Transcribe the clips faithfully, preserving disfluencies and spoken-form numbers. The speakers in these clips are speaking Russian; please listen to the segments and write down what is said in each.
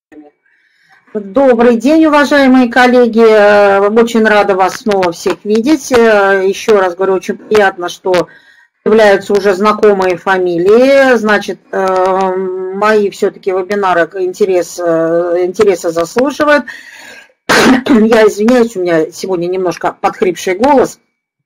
Добрый день, уважаемые коллеги. Очень рада вас снова всех видеть. Еще раз говорю, очень приятно, что являются уже знакомые фамилии. Значит, мои все-таки вебинары интерес, интереса заслуживают. Я извиняюсь, у меня сегодня немножко подхрипший голос.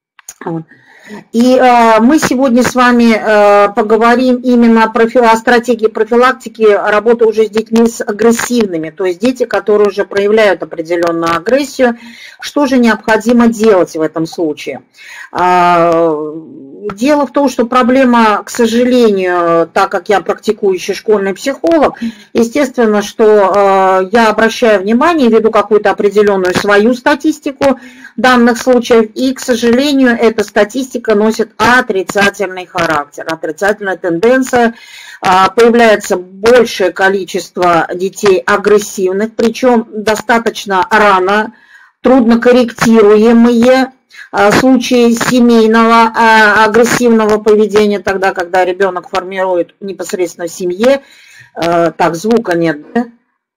И э, мы сегодня с вами э, поговорим именно про, о стратегии профилактики работы уже с детьми с агрессивными, то есть дети, которые уже проявляют определенную агрессию. Что же необходимо делать в этом случае? Э, дело в том, что проблема, к сожалению, так как я практикующий школьный психолог, естественно, что э, я обращаю внимание, веду какую-то определенную свою статистику данных случаев, и, к сожалению, эта статистика носит отрицательный характер, отрицательная тенденция. Появляется большее количество детей агрессивных, причем достаточно рано, трудно корректируемые случаи семейного агрессивного поведения, тогда, когда ребенок формирует непосредственно в семье. Так, звука нет, да?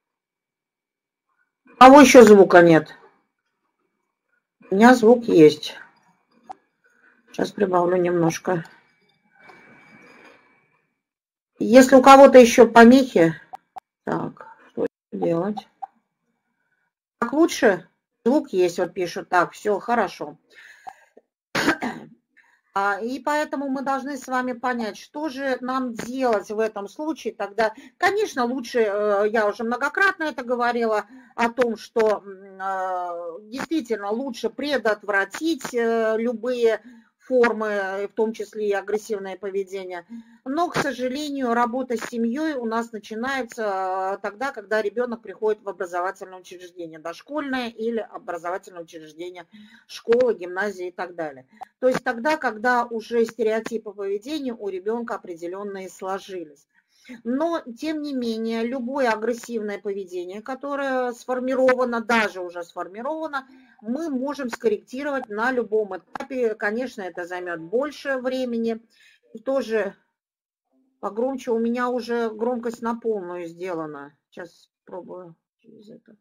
У кого еще звука нет? У меня звук есть. Сейчас прибавлю немножко. Если у кого-то еще помехи, так, что делать? Так лучше? Звук есть, вот пишут. Так, все, хорошо. И поэтому мы должны с вами понять, что же нам делать в этом случае. Тогда, конечно, лучше, я уже многократно это говорила, о том, что действительно лучше предотвратить любые формы, в том числе и агрессивное поведение. Но, к сожалению, работа с семьей у нас начинается тогда, когда ребенок приходит в образовательное учреждение, дошкольное или образовательное учреждение, школа, гимназия и так далее. То есть тогда, когда уже стереотипы поведения у ребенка определенные сложились. Но, тем не менее, любое агрессивное поведение, которое сформировано, даже уже сформировано, мы можем скорректировать на любом этапе. Конечно, это займет больше времени. И тоже погромче, у меня уже громкость на полную сделана. Сейчас пробую через это.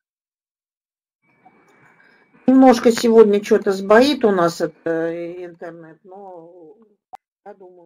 Немножко сегодня что-то сбоит у нас это интернет, но я думаю...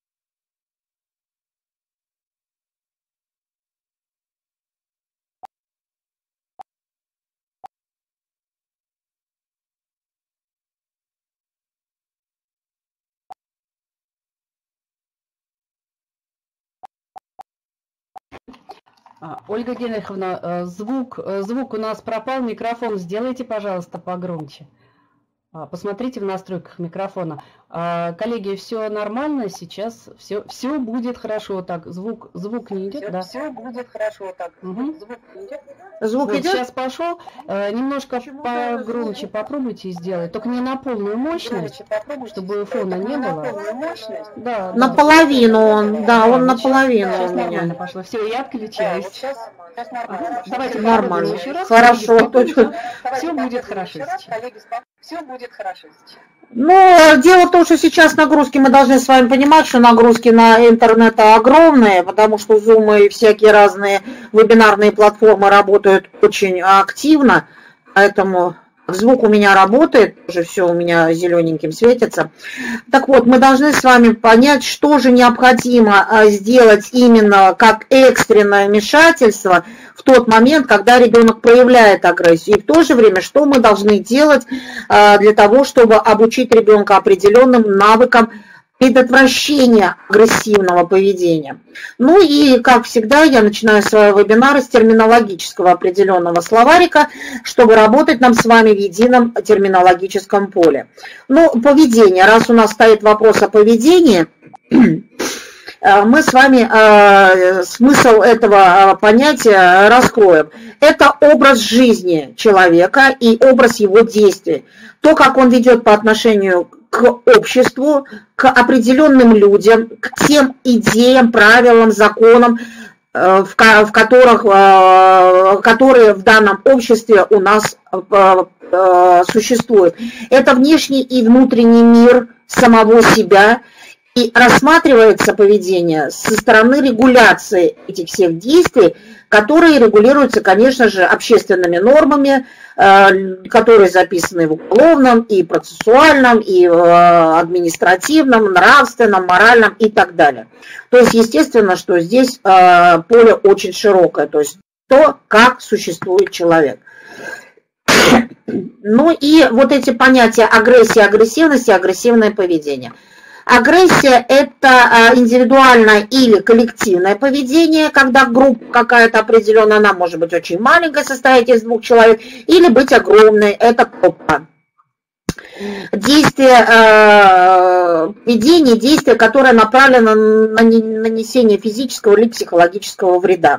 Ольга Генриховна, звук, звук у нас пропал, микрофон сделайте, пожалуйста, погромче. Посмотрите в настройках микрофона. Коллеги, все нормально сейчас, все, все будет хорошо. Так, звук, звук не идет, все, да? Все будет хорошо. Так, угу. Звук не идет. Звук вот идет? Сейчас пошел. Немножко погромче звук? Попробуйте сделать, только не на полную мощность, чтобы фона не было. Да, наполовину да. он, да, да он наполовину сейчас, у сейчас меня. Нормально пошло. Все, я отключаюсь. Да, вот сейчас, сейчас нормально. Давайте нормально. Еще раз. Хорошо, точно. Все будет хорошо. Все будет хорошо сейчас. Но дело в том, что сейчас нагрузки, мы должны с вами понимать, что нагрузки на интернет огромные, потому что Zoom и всякие разные вебинарные платформы работают очень активно, поэтому звук у меня работает, уже все у меня зелененьким светится. Так вот, мы должны с вами понять, что же необходимо сделать именно как экстренное вмешательство в тот момент, когда ребенок проявляет агрессию. И в то же время, что мы должны делать для того, чтобы обучить ребенка определенным навыкам предотвращения агрессивного поведения. Ну и, как всегда, я начинаю свои вебинары с терминологического определенного словарика, чтобы работать нам с вами в едином терминологическом поле. Ну, поведение. Раз у нас стоит вопрос о поведении, мы с вами э, смысл этого понятия раскроем. Это образ жизни человека и образ его действий. То, как он ведет по отношению к обществу, к определенным людям, к тем идеям, правилам, законам, э, в, в которых, э, которые в данном обществе у нас э, э, существуют. Это внешний и внутренний мир самого себя. И рассматривается поведение со стороны регуляции этих всех действий которые регулируются, конечно же, общественными нормами, которые записаны в уголовном, и процессуальном, и в административном, нравственном, моральном и так далее. То есть, естественно, что здесь поле очень широкое, то есть то, как существует человек. Ну и вот эти понятия агрессия, агрессивность и агрессивное поведение. Агрессия – это индивидуальное или коллективное поведение, когда группа какая-то определенная, она может быть очень маленькая, состоять из двух человек, или быть огромной, это группа. Действие, поведение, действие, которое направлено на нанесение физического или психологического вреда,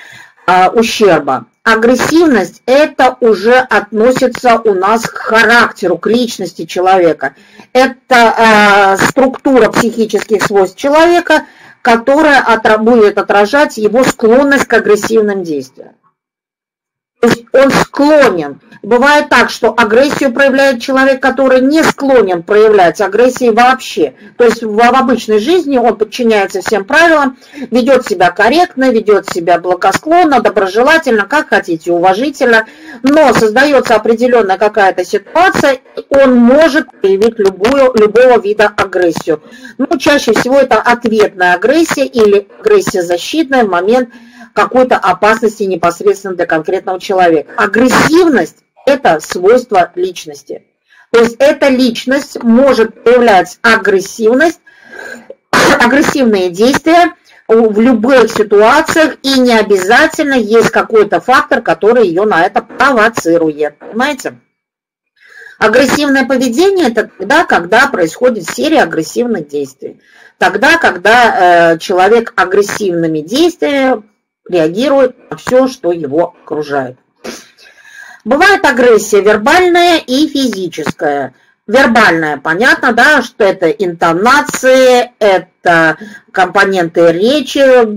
ущерба. Агрессивность – это уже относится у нас к характеру, к личности человека. Это э, структура психических свойств человека, которая отра- будет отражать его склонность к агрессивным действиям. То есть он склонен. Бывает так, что агрессию проявляет человек, который не склонен проявлять агрессии вообще. То есть в, в обычной жизни он подчиняется всем правилам, ведет себя корректно, ведет себя благосклонно, доброжелательно, как хотите, уважительно. Но создается определенная какая-то ситуация, и он может проявить любую, любого вида агрессию. Ну, чаще всего это ответная агрессия или агрессия защитная в момент какой-то опасности непосредственно для конкретного человека. Агрессивность – это свойство личности. То есть эта личность может проявлять агрессивность, агрессивные действия в любых ситуациях, и не обязательно есть какой-то фактор, который ее на это провоцирует. Понимаете? Агрессивное поведение – это тогда, когда происходит серия агрессивных действий. Тогда, когда э, человек агрессивными действиями реагирует на все, что его окружает. Бывает агрессия вербальная и физическая. Вербальная, понятно, да, что это интонации, это компоненты речи,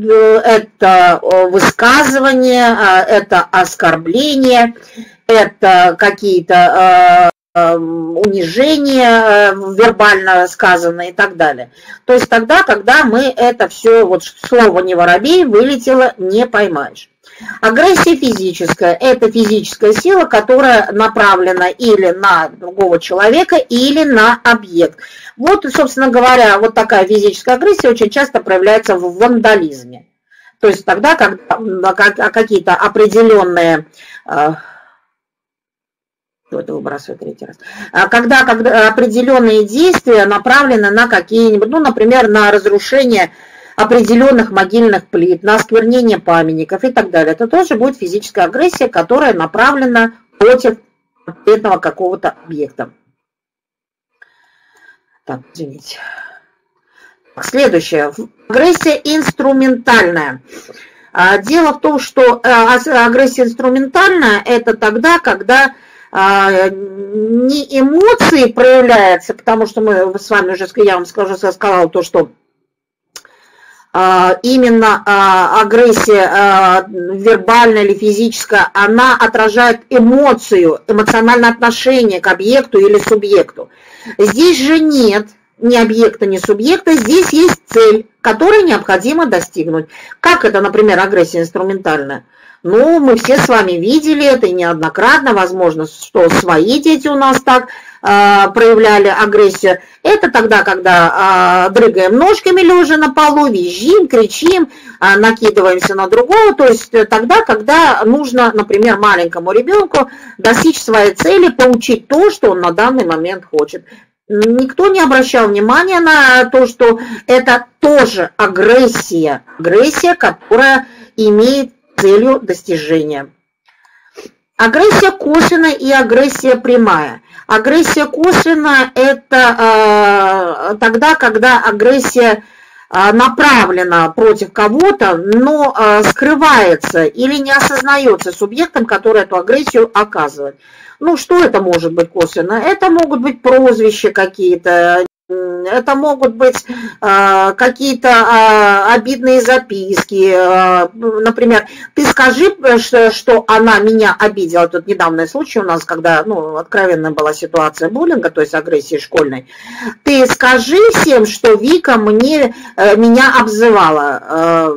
это высказывания, это оскорбления, это какие-то унижение вербально сказано и так далее. То есть тогда, когда мы это все, вот слово «не воробей» вылетело, не поймаешь. Агрессия физическая – это физическая сила, которая направлена или на другого человека, или на объект. Вот, собственно говоря, вот такая физическая агрессия очень часто проявляется в вандализме. То есть тогда, когда какие-то определенные... Это выбрасываю третий раз. Когда, когда определенные действия направлены на какие-нибудь, ну, например, на разрушение определенных могильных плит, на осквернение памятников и так далее, это тоже будет физическая агрессия, которая направлена против конкретного какого-то объекта. Так, извините. Следующее. Агрессия инструментальная. Дело в том, что агрессия инструментальная – это тогда, когда не эмоции проявляются, потому что мы с вами уже, я вам скажу, я сказала то, что именно агрессия вербальная или физическая, она отражает эмоцию, эмоциональное отношение к объекту или субъекту. Здесь же нет ни объекта, ни субъекта, здесь есть цель, которую необходимо достигнуть. Как это, например, агрессия инструментальная? Ну, мы все с вами видели это и неоднократно, возможно, что свои дети у нас так э, проявляли агрессию. Это тогда, когда э, дрыгаем ножками лежа на полу, визжим, кричим, э, накидываемся на другого. То есть тогда, когда нужно, например, маленькому ребенку достичь своей цели, получить то, что он на данный момент хочет. Никто не обращал внимания на то, что это тоже агрессия. Агрессия, которая имеет целью достижения. Агрессия косвенная и агрессия прямая. Агрессия косвенная – это э, тогда, когда агрессия э, направлена против кого-то, но э, скрывается или не осознается субъектом, который эту агрессию оказывает. Ну, что это может быть косвенно? Это могут быть прозвища какие-то, это могут быть э, какие-то э, обидные записки. Э, например, ты скажи, что, что она меня обидела. Тут недавний случай у нас, когда ну, откровенная была ситуация буллинга, то есть агрессии школьной. Ты скажи всем, что Вика мне, э, меня обзывала. Э,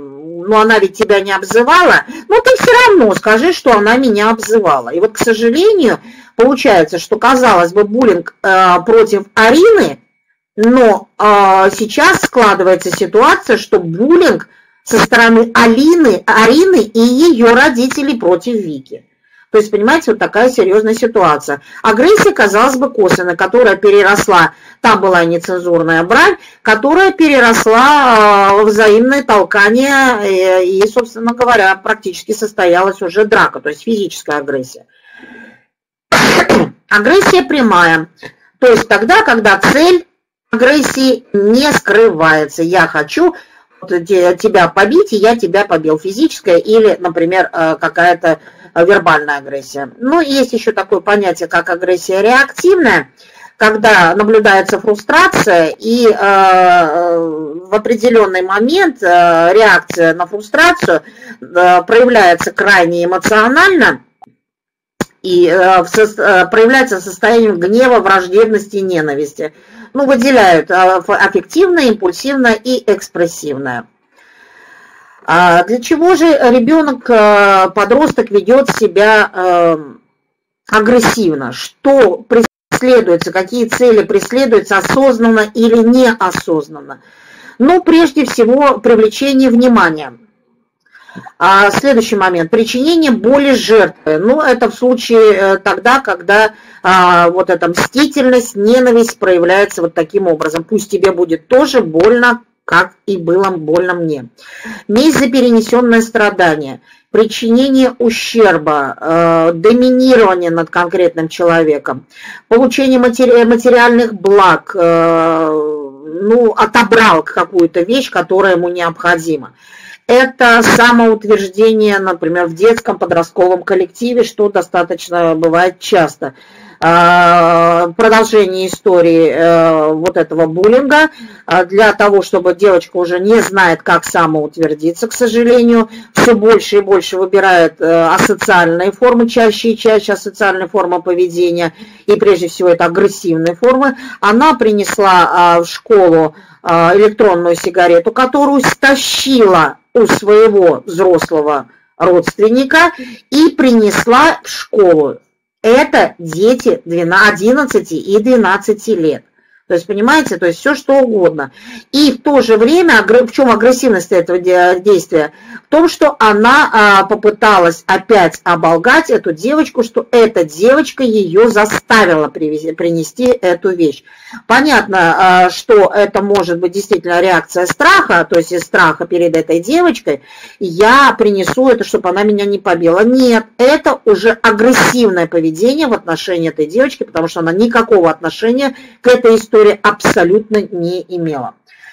но она ведь тебя не обзывала, но ты все равно скажи, что она меня обзывала. И вот, к сожалению, получается, что, казалось бы, буллинг э, против Арины, но э, сейчас складывается ситуация, что буллинг со стороны Алины, Арины и ее родителей против Вики. То есть, понимаете, вот такая серьезная ситуация. Агрессия, казалось бы, косвенная, которая переросла, там была нецензурная брань, которая переросла в взаимное толкание и, собственно говоря, практически состоялась уже драка, то есть физическая агрессия. Агрессия прямая, то есть тогда, когда цель агрессии не скрывается. Я хочу тебя побить, и я тебя побил. Физическая или, например, какая-то вербальная агрессия. Ну, есть еще такое понятие, как агрессия реактивная, когда наблюдается фрустрация, и э, в определенный момент э, реакция на фрустрацию э, проявляется крайне эмоционально и э, в со, э, проявляется состоянием гнева, враждебности и ненависти. Ну, выделяют э, аффективное, импульсивное и экспрессивное. А для чего же ребенок, подросток ведет себя агрессивно? Что преследуется, какие цели преследуются осознанно или неосознанно? Ну, прежде всего, привлечение внимания. А следующий момент. Причинение боли жертвы. Ну, это в случае тогда, когда а, вот эта мстительность, ненависть проявляется вот таким образом. Пусть тебе будет тоже больно, как и было больно мне. Месть за перенесенное страдание, причинение ущерба, э, доминирование над конкретным человеком, получение матери материальных благ, э, ну, отобрал какую-то вещь, которая ему необходима. Это самоутверждение, например, в детском подростковом коллективе, что достаточно бывает часто. Продолжение истории вот этого буллинга, для того, чтобы девочка уже не знает, как самоутвердиться, к сожалению, все больше и больше выбирает асоциальные формы, чаще и чаще асоциальные формы поведения, и прежде всего это агрессивные формы. Она принесла в школу электронную сигарету, которую стащила у своего взрослого родственника и принесла в школу. Это дети одиннадцати и двенадцати лет. То есть, понимаете, то есть все что угодно. И в то же время, в чем агрессивность этого действия? В том, что она попыталась опять оболгать эту девочку, что эта девочка ее заставила принести эту вещь. Понятно, что это может быть действительно реакция страха, то есть из страха перед этой девочкой, я принесу это, чтобы она меня не побила. Нет, это уже агрессивное поведение в отношении этой девочки, потому что она никакого отношения к этой истории абсолютно не имела.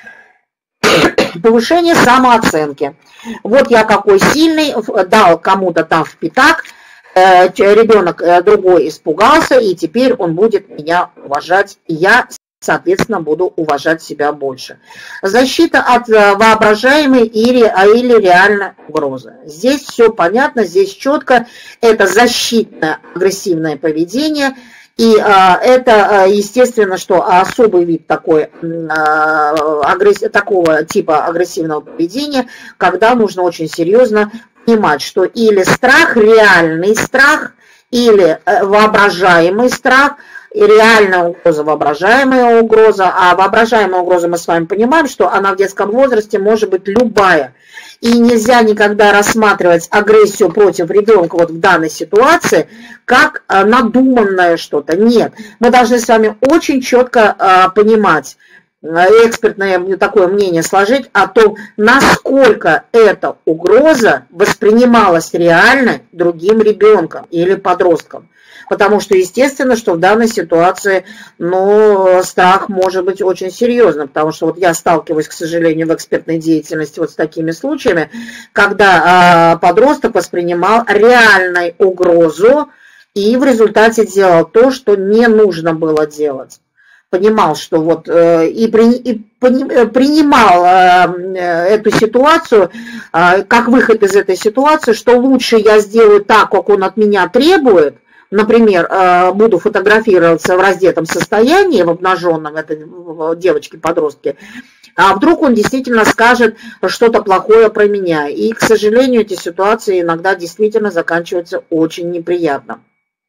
Повышение самооценки. Вот я какой сильный, дал кому-то там в пятак, ребенок другой испугался, и теперь он будет меня уважать, и я, соответственно, буду уважать себя больше. Защита от воображаемой или, или реальной угрозы. Здесь все понятно, здесь четко. Это защитное агрессивное поведение. И а, это, естественно, что особый вид такой, а, агресс... такого типа агрессивного поведения, когда нужно очень серьезно понимать, что или страх, реальный страх, или воображаемый страх, и реальная угроза, воображаемая угроза. А воображаемая угроза, мы с вами понимаем, что она в детском возрасте может быть любая. И нельзя никогда рассматривать агрессию против ребенка вот в данной ситуации как надуманное что-то. Нет, мы должны с вами очень четко понимать, экспертное такое мнение сложить о том, насколько эта угроза воспринималась реально другим ребенком или подростком. Потому что, естественно, что в данной ситуации, ну, страх может быть очень серьезным, потому что вот я сталкиваюсь, к сожалению, в экспертной деятельности вот с такими случаями, когда э, подросток воспринимал реальную угрозу и в результате делал то, что не нужно было делать. Понимал, что вот э, и, при, и принимал э, эту ситуацию э, как выход из этой ситуации, что лучше я сделаю так, как он от меня требует. Например, буду фотографироваться в раздетом состоянии, в обнаженном, это девочки-подростки, А вдруг он действительно скажет что-то плохое про меня. И, к сожалению, эти ситуации иногда действительно заканчиваются очень неприятно.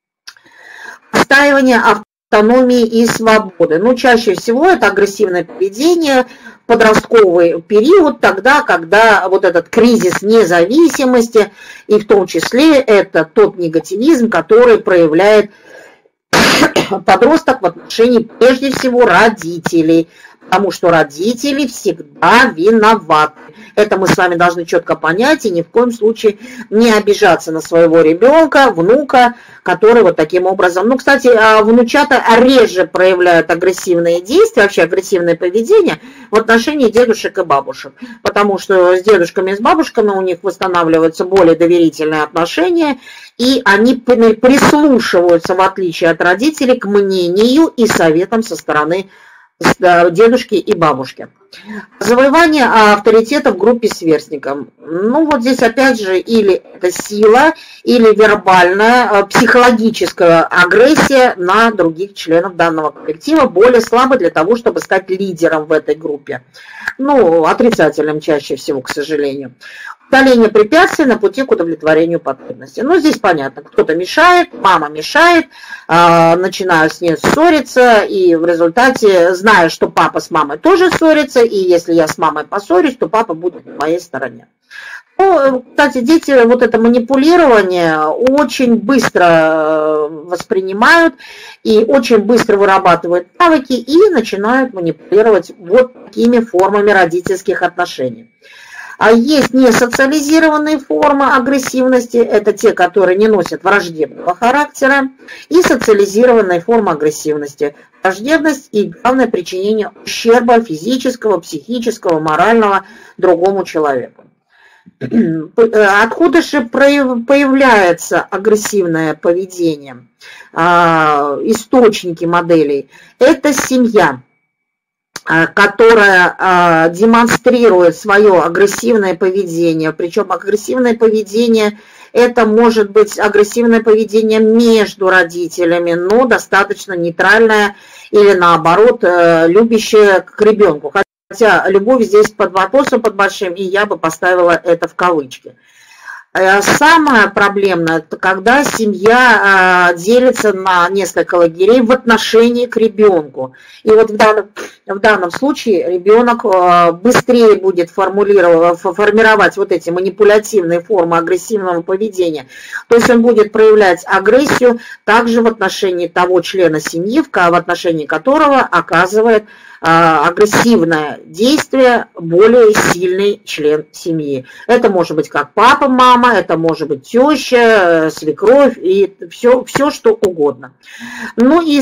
Отстаивание автономии и свободы. Ну, чаще всего это агрессивное поведение, подростковый период, тогда, когда вот этот кризис независимости, и в том числе это тот негативизм, который проявляет подросток в отношении прежде всего родителей, потому что родители всегда виноваты. Это мы с вами должны четко понять и ни в коем случае не обижаться на своего ребенка, внука, который вот таким образом... Ну, кстати, внучата реже проявляют агрессивные действия, вообще агрессивное поведение в отношении дедушек и бабушек, потому что с дедушками и с бабушками у них восстанавливаются более доверительные отношения, и они прислушиваются, в отличие от родителей, к мнению и советам со стороны дедушки и бабушки. Завоевание авторитета в группе сверстников. Ну вот здесь опять же или это сила, или вербальная, психологическая агрессия на других членов данного коллектива, более слабо для того, чтобы стать лидером в этой группе. Ну, отрицательным чаще всего, к сожалению. Удаление препятствий на пути к удовлетворению потребностей. Ну, здесь понятно, кто-то мешает, мама мешает, э, начинаю с ней ссориться, и в результате, зная, что папа с мамой тоже ссорится, и если я с мамой поссорюсь, то папа будет на моей стороне. Ну, кстати, дети вот это манипулирование очень быстро воспринимают и очень быстро вырабатывают навыки и начинают манипулировать вот такими формами родительских отношений. А есть несоциализированные формы агрессивности, это те, которые не носят враждебного характера, и социализированные формы агрессивности, враждебность и, главное, причинение ущерба физического, психического, морального другому человеку. Откуда же появляется агрессивное поведение? Источники моделей – это семья, которая демонстрирует свое агрессивное поведение, причем агрессивное поведение это может быть агрессивное поведение между родителями, но достаточно нейтральное или наоборот любящее к ребенку. Хотя любовь здесь под вопросом, под большим, и я бы поставила это в кавычки. Самое проблемное, это когда семья делится на несколько лагерей в отношении к ребенку. И вот в данном, в данном случае ребенок быстрее будет формировать вот эти манипулятивные формы агрессивного поведения. То есть он будет проявлять агрессию также в отношении того члена семьи, в отношении которого оказывает агрессивное действие более сильный член семьи. Это может быть как папа, мама, это может быть теща, свекровь и все, все что угодно. Ну и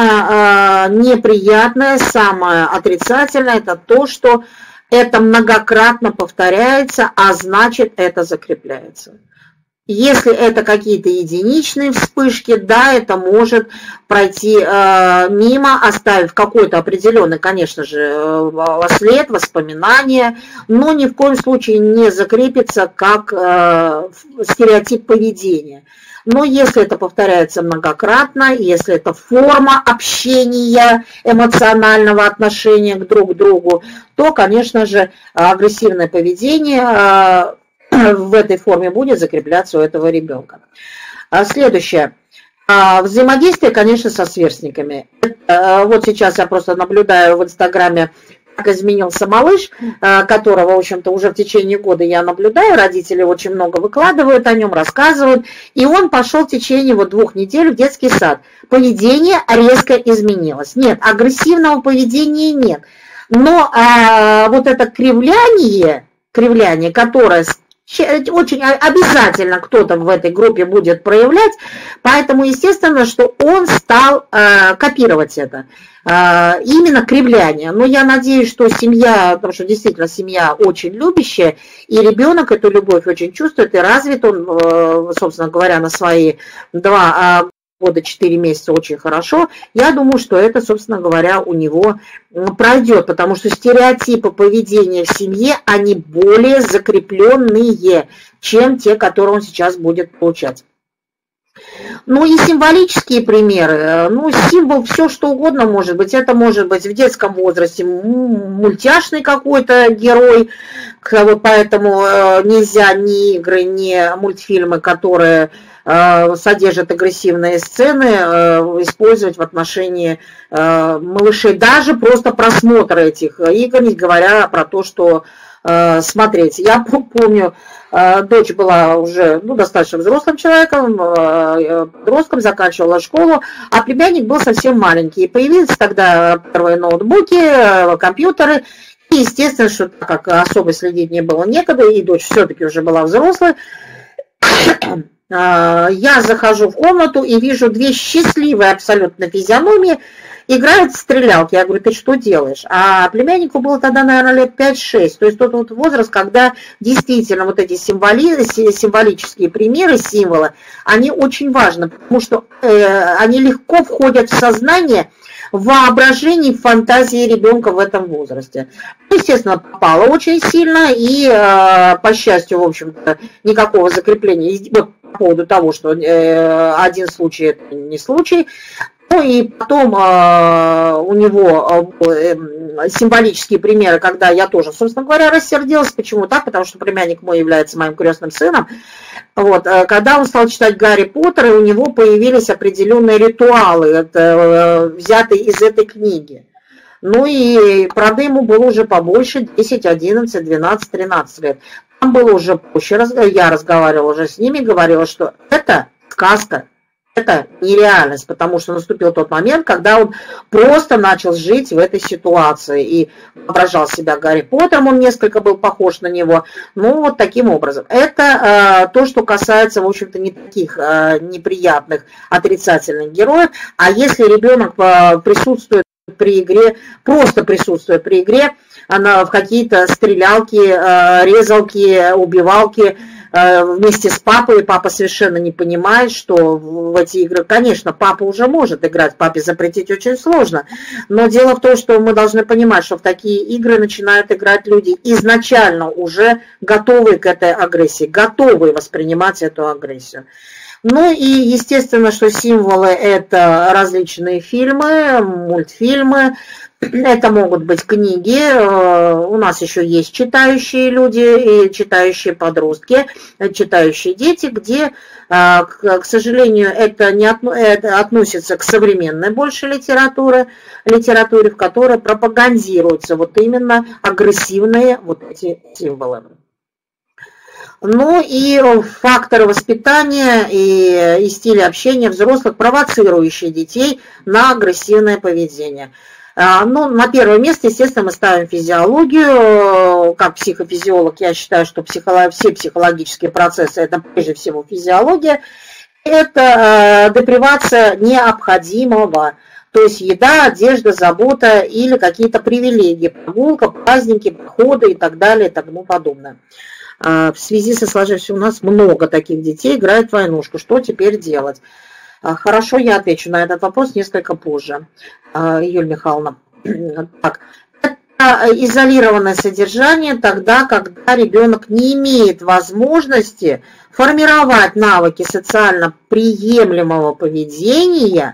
самое неприятное, самое отрицательное, это то, что это многократно повторяется, а значит это закрепляется. Если это какие-то единичные вспышки, да, это может пройти э, мимо, оставив какой-то определенный, конечно же, э, след, воспоминания, но ни в коем случае не закрепится как э, стереотип поведения. Но если это повторяется многократно, если это форма общения, эмоционального отношения к друг другу, то, конечно же, агрессивное поведение э, в этой форме будет закрепляться у этого ребенка. Следующее. Взаимодействие, конечно, со сверстниками. Вот сейчас я просто наблюдаю в Инстаграме, как изменился малыш, которого, в общем-то, уже в течение года я наблюдаю. Родители очень много выкладывают о нем, рассказывают. И он пошел в течение вот двух недель в детский сад. Поведение резко изменилось. Нет, агрессивного поведения нет. Но а, вот это кривляние, кривляние, которое очень обязательно кто-то в этой группе будет проявлять, поэтому естественно, что он стал э, копировать это, э, именно кривляние. Но я надеюсь, что семья, потому что действительно семья очень любящая, и ребенок эту любовь очень чувствует, и развит он, э, собственно говоря, на свои два э, года, четыре месяца очень хорошо. Я думаю, что это, собственно говоря, у него пройдет, потому что стереотипы поведения в семье, они более закрепленные, чем те, которые он сейчас будет получать. Ну и символические примеры, ну символ все что угодно может быть, это может быть в детском возрасте мультяшный какой-то герой, поэтому нельзя ни игры, ни мультфильмы, которые содержат агрессивные сцены, использовать в отношении малышей, даже просто просмотр этих игр, не говоря про то, что смотреть. Я помню, дочь была уже ну, достаточно взрослым человеком, подростком, заканчивала школу, а племянник был совсем маленький. И появились тогда первые ноутбуки, компьютеры. И естественно, что так как особо следить не было некогда, и дочь все-таки уже была взрослой, я захожу в комнату и вижу две счастливые абсолютно физиономии, играют в стрелялки. Я говорю, ты что делаешь? А племяннику было тогда, наверное, лет пять-шесть. То есть тот вот возраст, когда действительно вот эти символи, символические примеры, символы, они очень важны, потому что э, они легко входят в сознание, в воображении, в фантазии ребенка в этом возрасте. Естественно, попало очень сильно, и э, по счастью, в общем-то, никакого закрепления вот, по поводу того, что э, один случай это не случай. Ну и потом э, у него э, символические примеры, когда я тоже, собственно говоря, рассердилась. Почему так? Потому что племянник мой является моим крестным сыном. Вот, э, когда он стал читать Гарри Поттера, у него появились определенные ритуалы, это, э, взятые из этой книги. Ну и, правда, ему было уже побольше, десять, одиннадцать, двенадцать, тринадцать лет. Там было уже проще, я разговаривала уже с ними, говорила, что это сказка. Это нереальность, потому что наступил тот момент, когда он просто начал жить в этой ситуации и воображал себя Гарри Поттером, он несколько был похож на него, ну вот таким образом. Это э, то, что касается, в общем-то, не таких э, неприятных отрицательных героев, а если ребенок э, присутствует при игре, просто присутствует при игре, она в какие-то стрелялки, э, резалки, убивалки, вместе с папой, и папа совершенно не понимает, что в эти игры, конечно, папа уже может играть, папе запретить очень сложно, но дело в том, что мы должны понимать, что в такие игры начинают играть люди изначально уже готовые к этой агрессии, готовые воспринимать эту агрессию. Ну и естественно, что символы это различные фильмы, мультфильмы, это могут быть книги, у нас еще есть читающие люди и читающие подростки, читающие дети, где, к сожалению, это не относится к современной больше литературе, литературе, в которой пропагандируются вот именно агрессивные вот эти символы. Ну и факторы воспитания и, и стиля общения взрослых, провоцирующие детей на агрессивное поведение. Ну, на первое место, естественно, мы ставим физиологию. Как психофизиолог, я считаю, что психолог, все психологические процессы – это прежде всего физиология. Это депривация необходимого. То есть еда, одежда, забота или какие-то привилегии, прогулка, праздники, походы и так далее и тому подобное. В связи со сложившимся у нас много таких детей играет в войнушку. Что теперь делать? Хорошо, я отвечу на этот вопрос несколько позже, Юлия Михайловна. Так, это изолированное содержание тогда, когда ребенок не имеет возможности формировать навыки социально приемлемого поведения,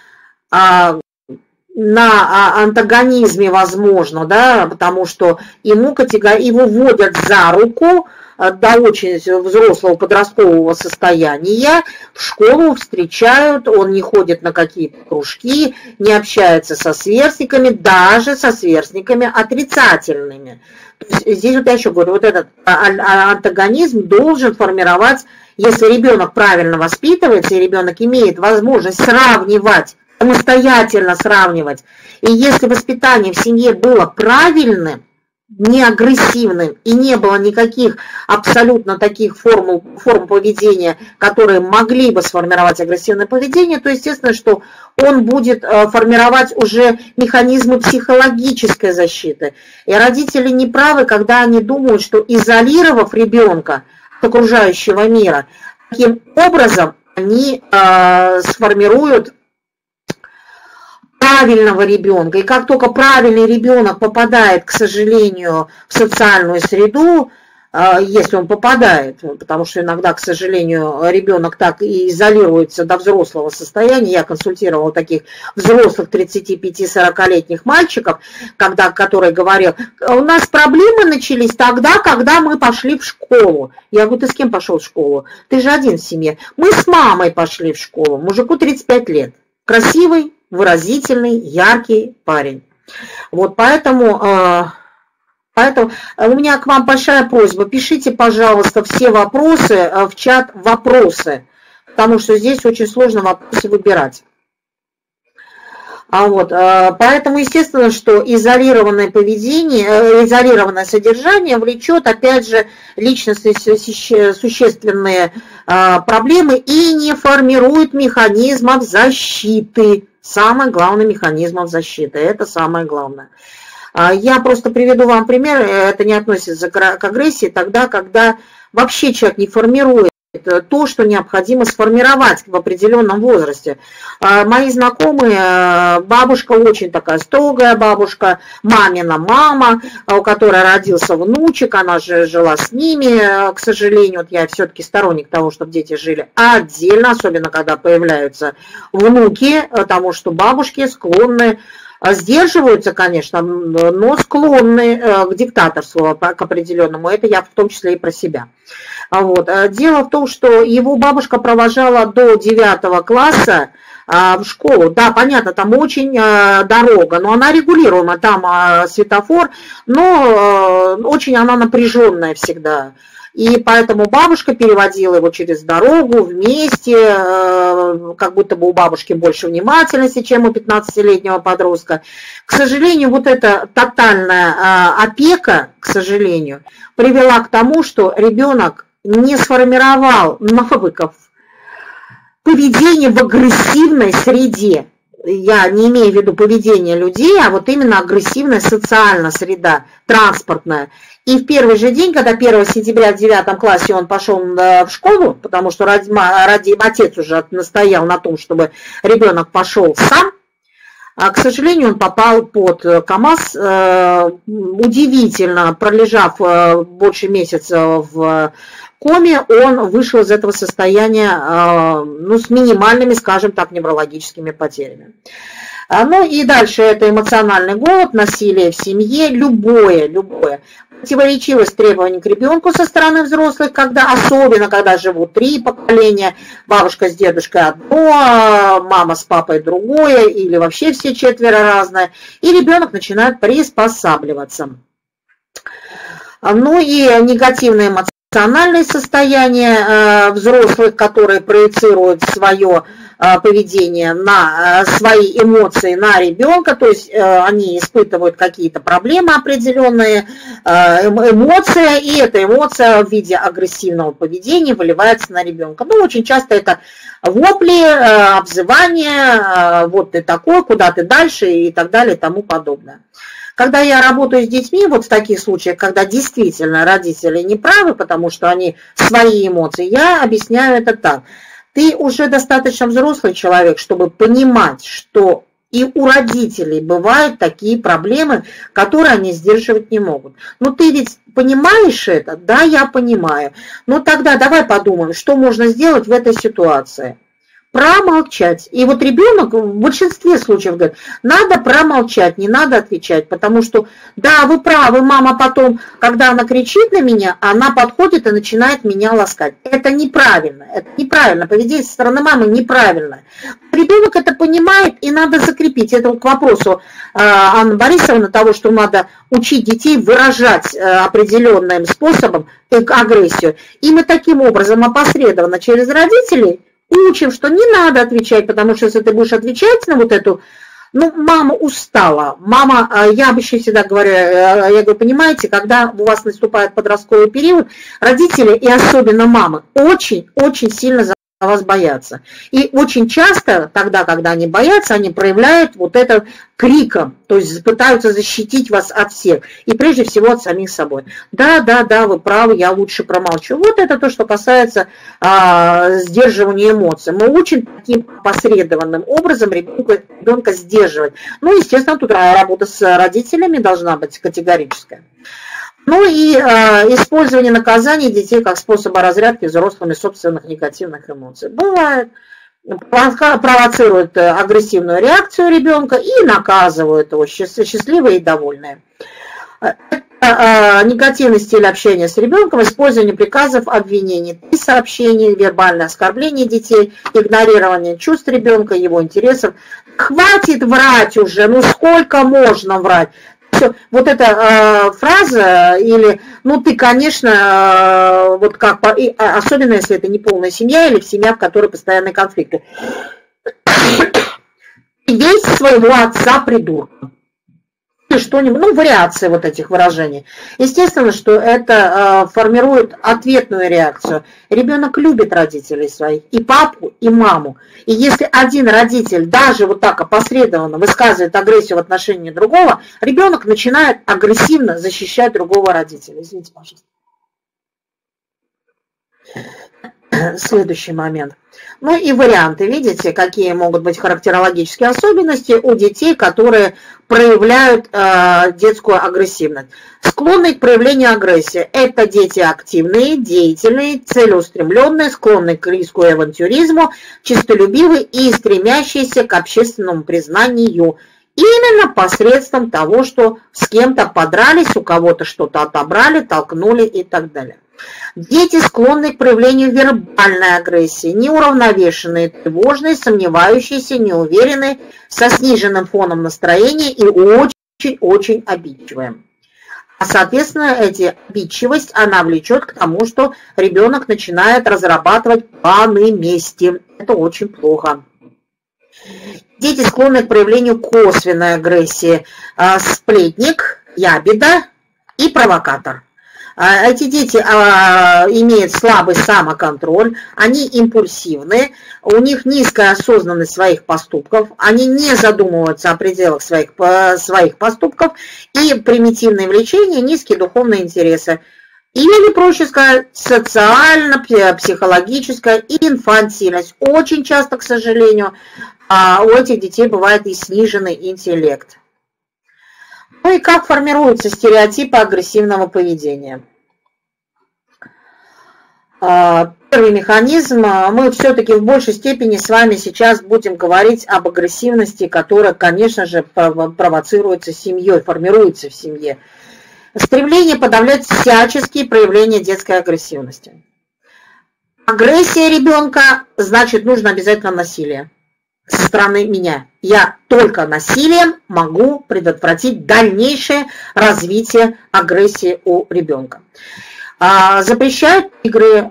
на антагонизме возможно, да, потому что ему, категори... его вводят за руку до очень взрослого подросткового состояния, в школу встречают, он не ходит на какие-то кружки, не общается со сверстниками, даже со сверстниками отрицательными. То есть здесь вот я еще говорю, вот этот антагонизм должен формировать, если ребенок правильно воспитывается, и ребенок имеет возможность сравнивать, самостоятельно сравнивать. И если воспитание в семье было правильным, не агрессивным, и не было никаких абсолютно таких форм, форм поведения, которые могли бы сформировать агрессивное поведение, то естественно, что он будет формировать уже механизмы психологической защиты. И родители не правы, когда они думают, что изолировав ребенка от окружающего мира, таким образом они э, сформируют правильного ребенка. И как только правильный ребенок попадает, к сожалению, в социальную среду, если он попадает, потому что иногда, к сожалению, ребенок так и изолируется до взрослого состояния. Я консультировала таких взрослых тридцати пяти сорокалетних мальчиков, когда, который говорил, у нас проблемы начались тогда, когда мы пошли в школу. Я говорю, ты с кем пошел в школу? Ты же один в семье. Мы с мамой пошли в школу. Мужику тридцать пять лет. Красивый, выразительный, яркий парень. Вот поэтому... Поэтому у меня к вам большая просьба, пишите, пожалуйста, все вопросы в чат «Вопросы», потому что здесь очень сложно вопросы выбирать. А вот, поэтому, естественно, что изолированное поведение, изолированное содержание влечет, опять же, личностные существенные проблемы и не формирует механизмов защиты. Самое главное механизмов защиты, это самое главное. Я просто приведу вам пример, это не относится к агрессии, тогда, когда вообще человек не формирует то, что необходимо сформировать в определенном возрасте. Мои знакомые, бабушка очень такая строгая бабушка, мамина мама, у которой родился внучек, она же жила с ними, к сожалению, вот я все-таки сторонник того, чтобы дети жили отдельно, особенно когда появляются внуки, потому что бабушки склонны, сдерживаются, конечно, но склонны к диктаторству, к определенному. Это я в том числе и про себя. Вот. Дело в том, что его бабушка провожала до девятого класса в школу. Да, понятно, там очень дорога, но она регулируема, там светофор, но очень она напряженная всегда. И поэтому бабушка переводила его через дорогу вместе, как будто бы у бабушки больше внимательности, чем у пятнадцатилетнего подростка. К сожалению, вот эта тотальная опека, к сожалению, привела к тому, что ребенок не сформировал навыков поведения в агрессивной среде. Я не имею в виду поведение людей, а вот именно агрессивная социальная среда, транспортная. И в первый же день, когда первого сентября в девятом классе он пошел в школу, потому что ради, ради, отец уже настоял на том, чтобы ребенок пошел сам, к сожалению, он попал под КамАЗ. Удивительно, пролежав больше месяца в коме, он вышел из этого состояния, ну, с минимальными, скажем так, неврологическими потерями. Ну и дальше это эмоциональный голод, насилие в семье, любое, любое. Противоречивость требований к ребенку со стороны взрослых, когда, особенно когда живут три поколения, бабушка с дедушкой одно, мама с папой другое, или вообще все четверо разное, и ребенок начинает приспосабливаться. Ну и негативное эмоциональное состояние взрослых, которые проецируют свое поведение на свои эмоции на ребенка, то есть они испытывают какие-то проблемы определенные, эмоция, и эта эмоция в виде агрессивного поведения выливается на ребенка. Ну, очень часто это вопли, обзывания, вот ты такой, куда ты дальше и так далее и тому подобное. Когда я работаю с детьми, вот в таких случаях, когда действительно родители не правы, потому что они свои эмоции, я объясняю это так. Ты уже достаточно взрослый человек, чтобы понимать, что и у родителей бывают такие проблемы, которые они сдерживать не могут. Но ты ведь понимаешь это? Да, я понимаю. Но тогда давай подумаем, что можно сделать в этой ситуации. Промолчать. И вот ребенок в большинстве случаев говорит, надо промолчать, не надо отвечать, потому что, да, вы правы, мама потом, когда она кричит на меня, она подходит и начинает меня ласкать. Это неправильно, это неправильно, поведение со стороны мамы неправильное. Ребенок это понимает, и надо закрепить. Это вот к вопросу Анны Борисовны, того, что надо учить детей выражать определенным способом агрессию. И мы таким образом опосредованно через родителей учим, что не надо отвечать, потому что если ты будешь отвечать на вот эту, ну, мама устала, мама, я обычно всегда говорю, я говорю, понимаете, когда у вас наступает подростковый период, родители и особенно мамы очень-очень сильно за вас боятся. И очень часто, тогда, когда они боятся, они проявляют вот это криком, то есть пытаются защитить вас от всех, и прежде всего от самих собой. Да, да, да, вы правы, я лучше промолчу. Вот это то, что касается а, сдерживания эмоций. Мы учим таким посредованным образом ребенка, ребенка сдерживать. Ну, естественно, тут работа с родителями должна быть категорическая. Ну и э, использование наказаний детей как способа разрядки взрослыми собственных негативных эмоций. Бывает, провоцируют агрессивную реакцию ребенка и наказывают его, счастливые и довольные. Это негативный стиль общения с ребенком, использование приказов, обвинений и сообщений, вербальное оскорбление детей, игнорирование чувств ребенка, его интересов. Хватит врать уже, ну сколько можно врать? Вот эта э, фраза, или, ну ты, конечно, э, вот как, и, особенно если это не полная семья или семья, в которой постоянные конфликты. Есть своего отца придурка. Что-нибудь, ну, вариации вот этих выражений. Естественно, что это э, формирует ответную реакцию. Ребенок любит родителей своих, и папу, и маму. И если один родитель даже вот так опосредованно высказывает агрессию в отношении другого, ребенок начинает агрессивно защищать другого родителя. Извините, пожалуйста. Следующий момент. Ну и варианты, видите, какие могут быть характерологические особенности у детей, которые проявляют э, детскую агрессивность. Склонные к проявлению агрессии – это дети активные, деятельные, целеустремленные, склонные к риску и авантюризму, честолюбивые и стремящиеся к общественному признанию. Именно посредством того, что с кем-то подрались, у кого-то что-то отобрали, толкнули и так далее. Дети склонны к проявлению вербальной агрессии, неуравновешенные, тревожные, сомневающиеся, неуверенные, со сниженным фоном настроения и очень-очень обидчивые. А соответственно, эти обидчивость, она влечет к тому, что ребенок начинает разрабатывать планы мести. Это очень плохо. Дети склонны к проявлению косвенной агрессии, сплетник, ябеда и провокатор. Эти дети а, имеют слабый самоконтроль, они импульсивны, у них низкая осознанность своих поступков, они не задумываются о пределах своих, своих поступков и примитивные влечения, низкие духовные интересы. Или, проще сказать, социально-психологическая инфантильность. Очень часто, к сожалению, у этих детей бывает и сниженный интеллект. Ну и как формируются стереотипы агрессивного поведения? Первый механизм, мы все-таки в большей степени с вами сейчас будем говорить об агрессивности, которая, конечно же, провоцируется семьей, формируется в семье. Стремление подавлять всяческие проявления детской агрессивности. Агрессия ребенка, значит, нужно обязательно насилие со стороны меня. Я только насилием могу предотвратить дальнейшее развитие агрессии у ребенка. Запрещают игры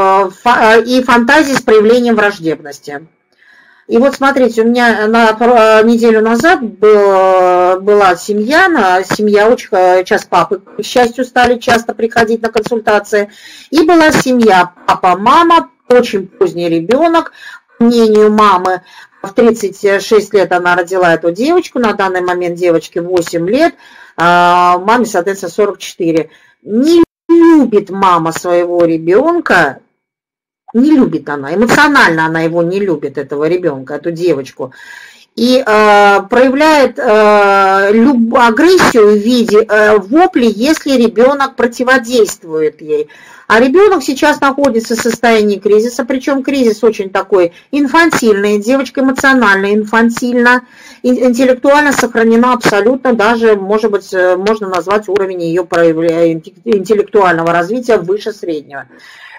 и фантазии с проявлением враждебности. И вот смотрите, у меня на неделю назад был, была семья, семья очень, сейчас папы, к счастью, стали часто приходить на консультации, и была семья папа, мама, очень поздний ребенок, по мнению мамы, в тридцать шесть лет она родила эту девочку, на данный момент девочке восемь лет, маме, соответственно, сорок четыре. Не любит мама своего ребенка, не любит она, эмоционально она его не любит, этого ребенка, эту девочку. И э, проявляет э, люб, агрессию в виде э, вопли, если ребенок противодействует ей. А ребенок сейчас находится в состоянии кризиса, причем кризис очень такой инфантильный, девочка эмоционально инфантильна, интеллектуально сохранена абсолютно, даже, может быть, можно назвать уровень ее интеллектуального развития выше среднего.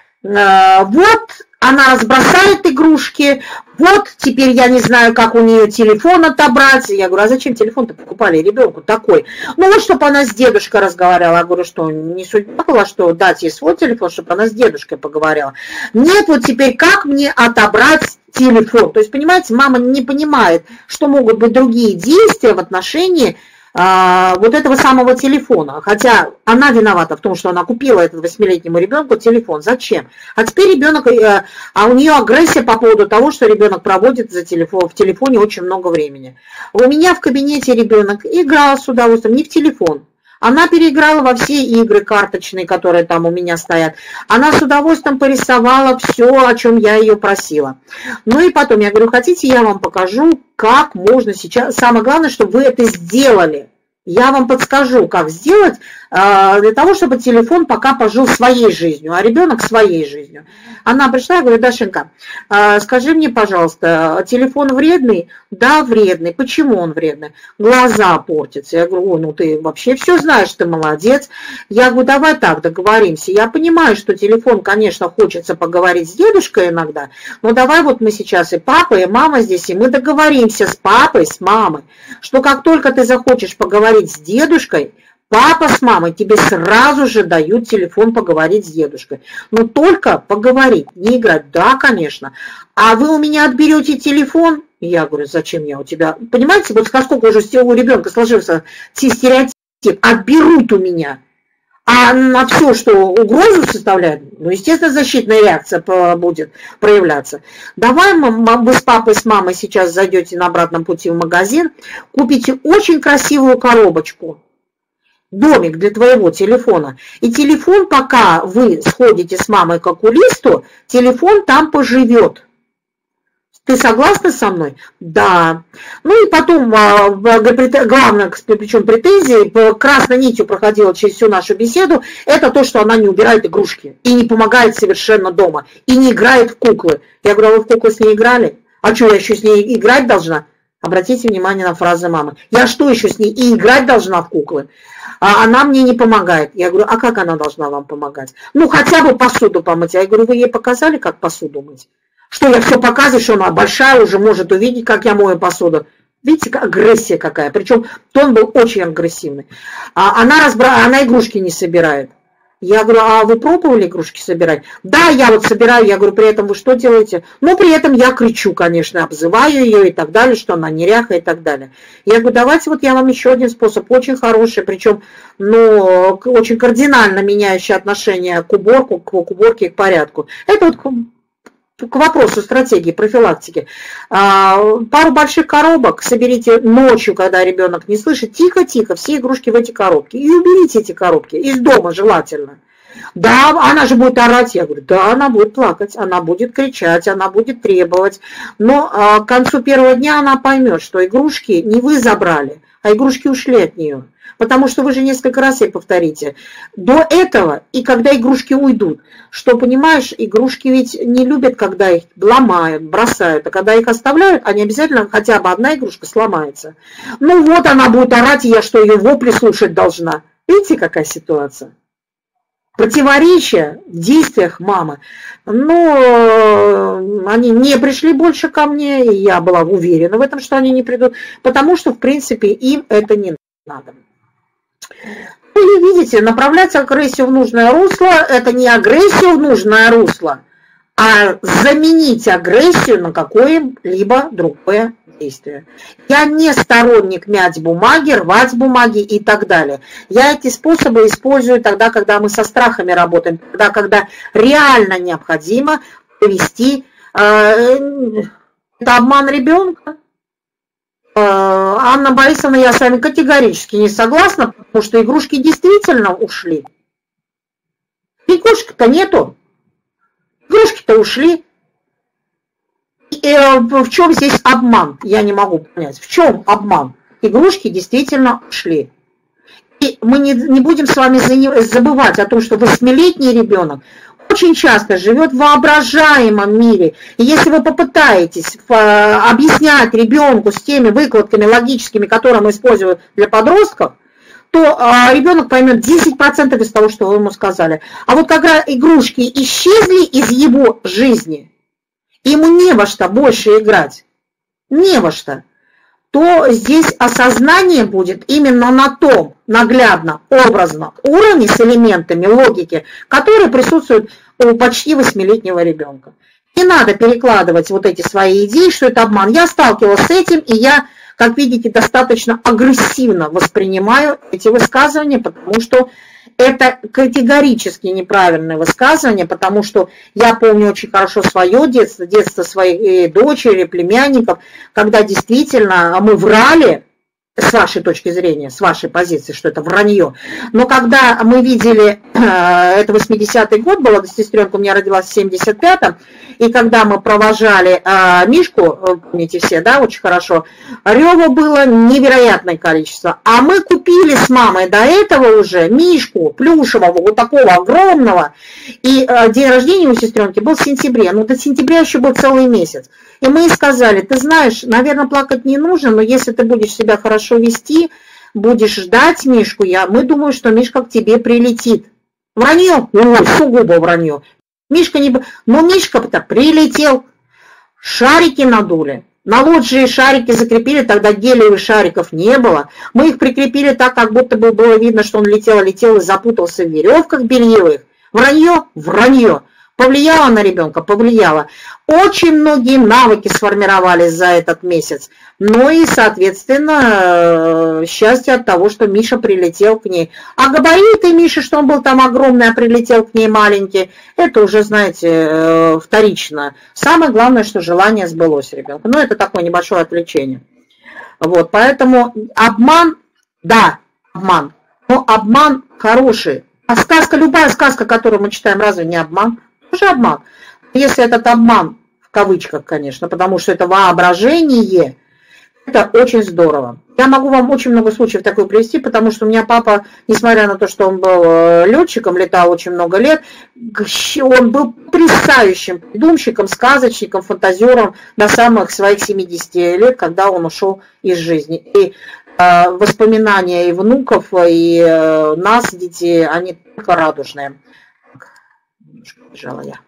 Вот она разбросает игрушки, вот теперь я не знаю, как у нее телефон отобрать. Я говорю, а зачем телефон-то покупали ребенку такой? Ну вот, чтобы она с дедушкой разговаривала. Я говорю, что не судьба была, что дать ей свой телефон, чтобы она с дедушкой поговорила. Нет, вот теперь как мне отобрать телефон? То есть, понимаете, мама не понимает, что могут быть другие действия в отношении вот этого самого телефона. Хотя она виновата в том, что она купила этому восьмилетнему ребенку телефон. Зачем? А теперь ребенок, а у нее агрессия по поводу того, что ребенок проводит за телефон, в телефоне очень много времени. У меня в кабинете ребенок играл с удовольствием, не в телефон. Она переиграла во все игры карточные, которые там у меня стоят. Она с удовольствием порисовала все, о чем я ее просила. Ну и потом я говорю, хотите, я вам покажу, как можно сейчас. Самое главное, чтобы вы это сделали. Я вам подскажу, как сделать для того, чтобы телефон пока пожил своей жизнью, а ребенок своей жизнью. Она пришла и говорит: Дашенька, скажи мне, пожалуйста, телефон вредный? Да, вредный. Почему он вредный? Глаза портятся. Я говорю: ну ты вообще все знаешь, ты молодец. Я говорю: давай так, договоримся. Я понимаю, что телефон, конечно, хочется поговорить с дедушкой иногда, но давай вот мы сейчас и папа, и мама здесь, и мы договоримся с папой, с мамой, что как только ты захочешь поговорить с дедушкой, папа с мамой тебе сразу же дают телефон поговорить с дедушкой. Но только поговорить, не играть. Да, конечно. А вы у меня отберете телефон? Я говорю: зачем я у тебя? Понимаете, вот сколько уже у ребенка сложился стереотип: отберут у меня. А на все, что угрозу составляет, ну, естественно, защитная реакция будет проявляться. Давай вы с папой, с мамой сейчас зайдете на обратном пути в магазин, купите очень красивую коробочку, домик для твоего телефона. И телефон, пока вы сходите с мамой к окулисту, телефон там поживет. Ты согласна со мной? Да. Ну и потом, главное, причем претензии, красной нитью проходила через всю нашу беседу, это то, что она не убирает игрушки и не помогает совершенно дома, и не играет в куклы. Я говорю: а вы в куклы с ней играли? А что, я еще с ней играть должна? Обратите внимание на фразы мамы. Я что, еще с ней и играть должна в куклы? А она мне не помогает. Я говорю: а как она должна вам помогать? Ну, хотя бы посуду помыть. Я говорю: вы ей показали, как посуду мыть? Что я все показываю, что она большая, уже может увидеть, как я мою посуду. Видите, агрессия какая. Причем тон был очень агрессивный. А она, разбра... она игрушки не собирает. Я говорю: а вы пробовали игрушки собирать? Да, я вот собираю. Я говорю: при этом вы что делаете? Ну, при этом я кричу, конечно, обзываю ее и так далее, что она неряха и так далее. Я говорю: давайте вот я вам еще один способ, очень хороший, причем, ну, очень кардинально меняющий отношение к уборку, к уборке и к порядку. Это вот к вопросу стратегии, профилактики. Пару больших коробок соберите ночью, когда ребенок не слышит, тихо-тихо, все игрушки в эти коробки. И уберите эти коробки из дома желательно. Да, она же будет орать. Я говорю: да, она будет плакать, она будет кричать, она будет требовать. Но к концу первого дня она поймет, что игрушки не вы забрали, а игрушки ушли от нее. Потому что вы же несколько раз ей повторите. До этого и когда игрушки уйдут. Что, понимаешь, игрушки ведь не любят, когда их ломают, бросают. А когда их оставляют, они обязательно, хотя бы одна игрушка сломается. Ну вот она будет орать, и я что, ее вопли слушать должна? Видите, какая ситуация? Противоречия в действиях мамы. Но они не пришли больше ко мне, и я была уверена в этом, что они не придут. Потому что, в принципе, им это не надо. Вы видите, направлять агрессию в нужное русло – это не агрессию в нужное русло, а заменить агрессию на какое-либо другое действие. Я не сторонник мять бумаги, рвать бумаги и так далее. Я эти способы использую тогда, когда мы со страхами работаем, тогда, когда реально необходимо провести э, это обман ребенка. Анна Борисовна, я с вами категорически не согласна, потому что игрушки действительно ушли. Игрушек-то нету. Игрушки-то ушли. И в чем здесь обман? Я не могу понять. В чем обман? Игрушки действительно ушли. И мы не, не будем с вами забывать о том, что восьмилетний ребенок очень часто живет в воображаемом мире. И если вы попытаетесь объяснять ребенку с теми выкладками логическими, которые мы используем для подростков, то ребенок поймет десять процентов из того, что вы ему сказали. А вот когда игрушки исчезли из его жизни, ему не во что больше играть, не во что, то здесь осознание будет именно на том наглядно, образно уровне с элементами логики, которые присутствуют у почти восьмилетнего ребенка. Не надо перекладывать вот эти свои идеи, что это обман. Я сталкивалась с этим, и я, как видите, достаточно агрессивно воспринимаю эти высказывания, потому что это категорически неправильное высказывание, потому что я помню очень хорошо свое детство, детство своей дочери, племянников, когда действительно мы врали, с вашей точки зрения, с вашей позиции, что это вранье. Но когда мы видели, это восьмидесятый год был, сестренка у меня родилась в семьдесят пятом, и когда мы провожали Мишку, помните все, да, очень хорошо, рева было невероятное количество. А мы купили с мамой до этого уже Мишку плюшевого, вот такого огромного, и день рождения у сестренки был в сентябре, ну до сентября еще был целый месяц. И мы ей сказали, ты знаешь, наверное, плакать не нужно, но если ты будешь себя хорошо вести, будешь ждать Мишку, я, мы думаем, что Мишка к тебе прилетит. Вранье? Ой, сугубо вранье. Мишка не... Но Мишка-то прилетел. Шарики надули. На лоджии шарики закрепили, тогда гелиевых шариков не было. Мы их прикрепили так, как будто бы было видно, что он летел, летел и запутался в веревках бельевых. Вранье? Вранье. Повлияло на ребенка? Повлияло. Очень многие навыки сформировались за этот месяц. Ну и, соответственно, счастье от того, что Миша прилетел к ней. А габариты Миши, что он был там огромный, а прилетел к ней маленький, это уже, знаете, вторично. Самое главное, что желание сбылось ребенка. Ну, это такое небольшое отвлечение. Вот, поэтому обман, да, обман, но обман хороший. А сказка, любая сказка, которую мы читаем, разве не обман? Тоже обман. Если этот обман, в кавычках, конечно, потому что это воображение, это очень здорово. Я могу вам очень много случаев такое привести, потому что у меня папа, несмотря на то, что он был летчиком, летал очень много лет, он был потрясающим придумщиком, сказочником, фантазером до самых своих семидесяти лет, когда он ушел из жизни. И э, воспоминания и внуков, и э, нас, детей, они только радужные. Немножко бежала я.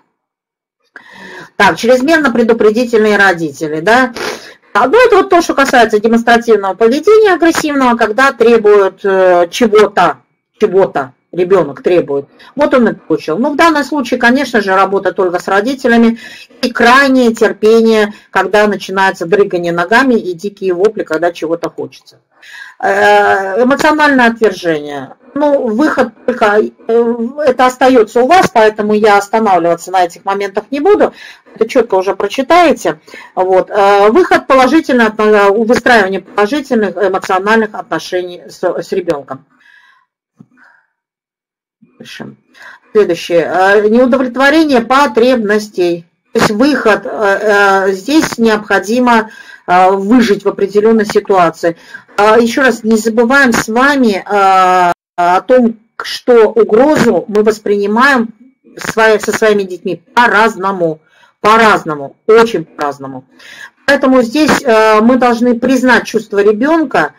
Так, чрезмерно предупредительные родители, да. Ну, это вот то, что касается демонстративного поведения агрессивного, когда требуют э, чего-то, чего-то, ребенок требует. Вот он и получил. Но в данном случае, конечно же, работа только с родителями и крайнее терпение, когда начинается дрыгание ногами и дикие вопли, когда чего-то хочется. Э, эмоциональное отвержение. Ну, выход только, это остается у вас, поэтому я останавливаться на этих моментах не буду. Это четко уже прочитаете. Вот. Выход положительный, выстраивание положительных эмоциональных отношений с, с ребенком. Дальше. Следующее. Неудовлетворение потребностей. То есть выход. Здесь необходимо выжить в определенной ситуации. Еще раз, не забываем с вами о том, что угрозу мы воспринимаем со своими детьми по-разному, по-разному, очень по-разному. Поэтому здесь мы должны признать чувство ребенка.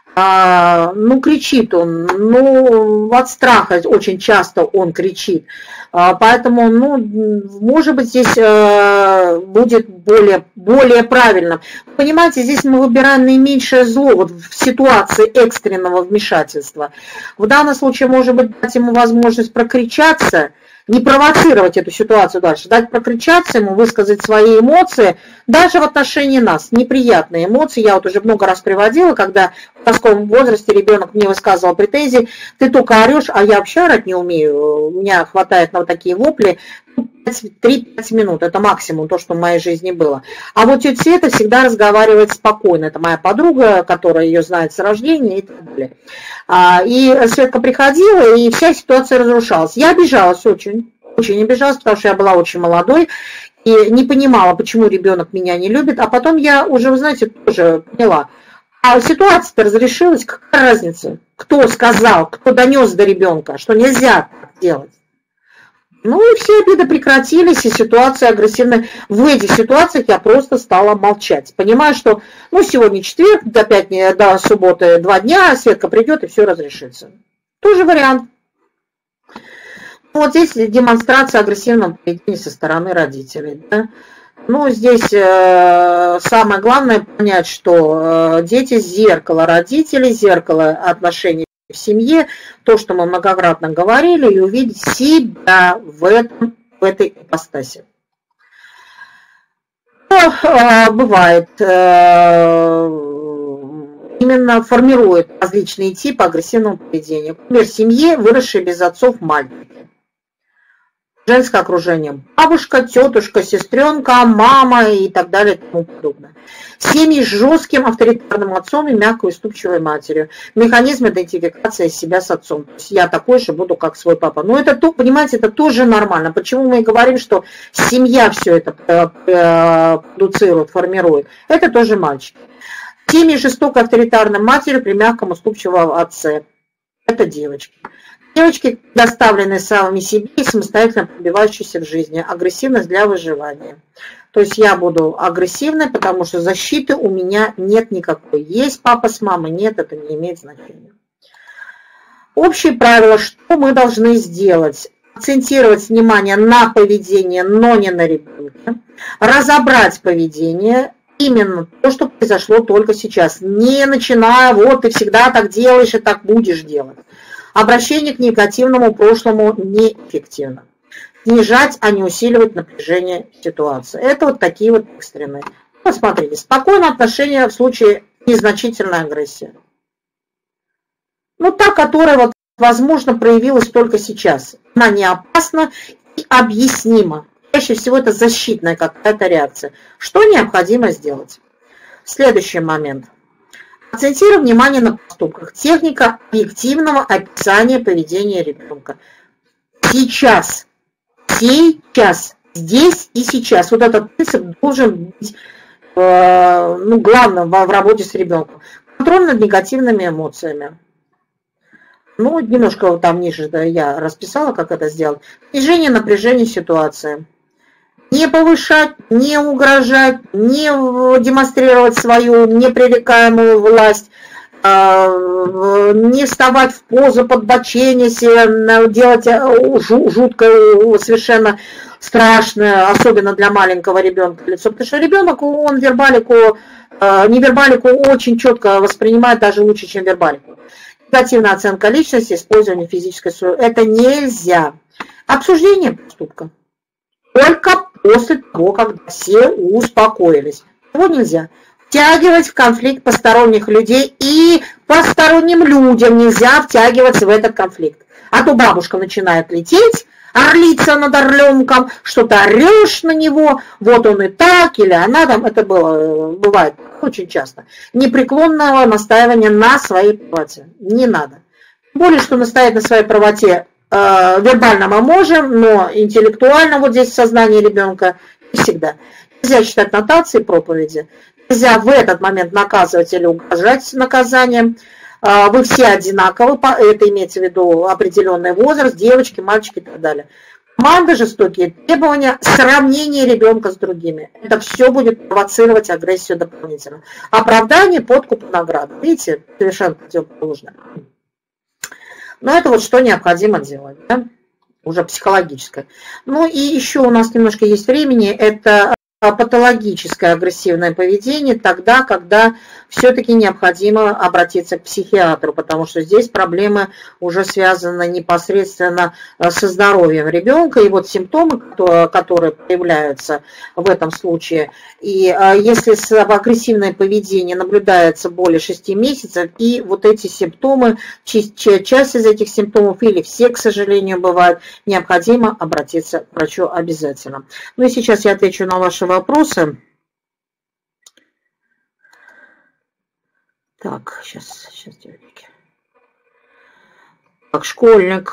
Ну, кричит он, ну, от страха очень часто он кричит. Поэтому, ну, может быть, здесь будет более, более правильно. Понимаете, здесь мы выбираем наименьшее зло вот в ситуации экстренного вмешательства. В данном случае, может быть, дать ему возможность прокричаться, не провоцировать эту ситуацию дальше, дать прокричаться ему, высказать свои эмоции, даже в отношении нас, неприятные эмоции. Я вот уже много раз приводила, когда в подростковом возрасте ребенок мне высказывал претензии, ты только орешь, а я вообще орать не умею, у меня хватает на вот такие вопли, три-пять минут, это максимум, то, что в моей жизни было. А вот тетя Света всегда разговаривает спокойно, это моя подруга, которая ее знает с рождения и так далее. И Светка приходила, и вся ситуация разрушалась. Я обижалась очень, очень обижалась, потому что я была очень молодой, и не понимала, почему ребенок меня не любит, а потом я уже, вы знаете, тоже поняла. А ситуация-то разрешилась, какая разница? Кто сказал, кто донес до ребенка, что нельзя так делать? Ну и все обиды прекратились, и ситуация агрессивная. В этих ситуациях я просто стала молчать. Понимаю, что ну, сегодня четверг, до, пятницы, до субботы два дня, Светка придет и все разрешится. Тоже вариант. Вот здесь демонстрация агрессивного поведения со стороны родителей. Да? Ну, здесь э, самое главное понять, что э, дети зеркало родителей, зеркало отношений в семье, то, что мы многократно говорили, и увидеть себя в, этом, в этой ипостаси. Но, э, бывает, э, именно формирует различные типы агрессивного поведения. Например, в семье, выросшие без отцов мальчики. женское окружение, бабушка, тетушка, сестренка, мама и так далее и тому подобное. Семьи с жестким авторитарным отцом и мягкой уступчивой матерью. Механизм идентификации себя с отцом. То есть я такой же буду, как свой папа. Но это, понимаете, это тоже нормально. Почему мы и говорим, что семья все это продуцирует, формирует? Это тоже мальчик. Семьи с жестокой авторитарной матерью при мягком уступчивом отце. Это девочки. Девочки, доставленные самими себе и самостоятельно пробивающиеся в жизни. Агрессивность для выживания. То есть я буду агрессивной, потому что защиты у меня нет никакой. Есть папа с мамой, нет, это не имеет значения. Общие правила, что мы должны сделать? Акцентировать внимание на поведение, но не на ребенке. Разобрать поведение, именно то, что произошло только сейчас. Не начиная, вот ты всегда так делаешь и так будешь делать. Обращение к негативному прошлому неэффективно. Снижать, а не усиливать напряжение ситуации. Это вот такие вот экстренные. Посмотрите, спокойное отношение в случае незначительной агрессии. Ну, та, которая, вот, возможно, проявилась только сейчас. Она не опасна и объяснима. Чаще всего это защитная какая-то реакция. Что необходимо сделать? Следующий момент. Акцентируй внимание на поступках. Техника объективного описания поведения ребенка. Сейчас. Сейчас. Здесь и сейчас. Вот этот принцип должен быть э, ну, главным в, в работе с ребенком. Контроль над негативными эмоциями. Ну, немножко вот там ниже да, я расписала, как это сделать. Снижение напряжения ситуации. Не повышать, не угрожать, не демонстрировать свою непререкаемую власть, не вставать в позу подбочения, делать жуткое, совершенно страшное, особенно для маленького ребенка лицо. Потому что ребенок, он вербалику, невербалику очень четко воспринимает, даже лучше, чем вербалику. Негативная оценка личности, использование физической силы. Это нельзя. Обсуждение поступка. Только после того, когда все успокоились. Его нельзя. Втягивать в конфликт посторонних людей, и посторонним людям нельзя втягиваться в этот конфликт. А то бабушка начинает лететь, орлиться над орленком, что-то орешь на него, вот он и так, или она там, это было, бывает очень часто. Непреклонного настаивания на своей правоте. Не надо. Тем более, что настоять на своей правоте э, вербально мы можем, но интеллектуально вот здесь в сознании ребенка не всегда. Нельзя читать нотации, проповеди. Нельзя в этот момент наказывать или угрожать наказанием. Вы все одинаковы, это имеется в виду определенный возраст, девочки, мальчики и так далее. Команда, жестокие требования, сравнение ребенка с другими. Это все будет провоцировать агрессию дополнительно. Оправдание, подкуп, награда. Видите, совершенно противоположное. Но это вот что необходимо делать, да? Уже психологическое. Ну и еще у нас немножко есть времени, это патологическое агрессивное поведение тогда, когда все-таки необходимо обратиться к психиатру, потому что здесь проблемы уже связаны непосредственно со здоровьем ребенка, и вот симптомы, которые проявляются в этом случае, и если агрессивное поведение наблюдается более шести месяцев, и вот эти симптомы, часть из этих симптомов или все, к сожалению, бывают, необходимо обратиться к врачу обязательно. Ну и сейчас я отвечу на ваши вопросы. Так, сейчас, сейчас, девочки. Так, школьник.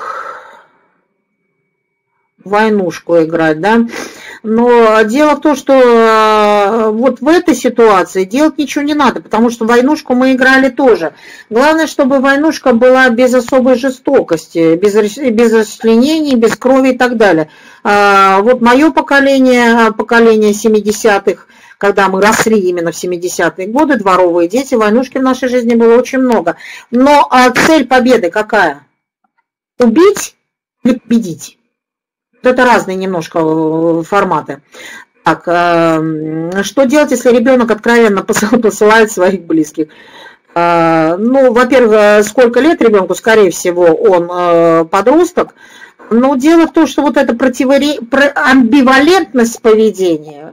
Войнушку играть, да? Но дело в том, что вот в этой ситуации делать ничего не надо, потому что войнушку мы играли тоже. Главное, чтобы войнушка была без особой жестокости, без, без расчленений, без крови и так далее. Вот мое поколение, поколение семидесятых, когда мы росли именно в семидесятые годы, дворовые дети, войнушки в нашей жизни было очень много. Но цель победы какая? Убить или победить? Это разные немножко форматы. Так, что делать, если ребенок откровенно посылает своих близких? Ну, во-первых, сколько лет ребенку? Скорее всего, он подросток. Но дело в том, что вот эта противоре... амбивалентность поведения,